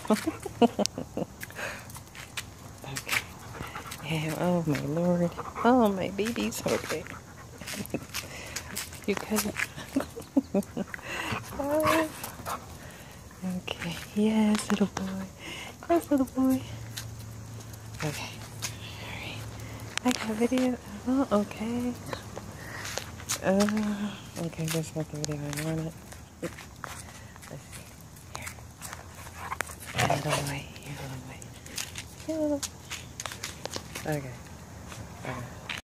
Okay. Yeah, oh my lord. Oh my babies. Okay. You couldn't. Okay. Yes, little boy. Yes, little boy. Okay. Alright. I got video. Oh, okay. Okay, that's not the video I wanted. Let's see. Here. Get out of the way. Get out of the way. Okay.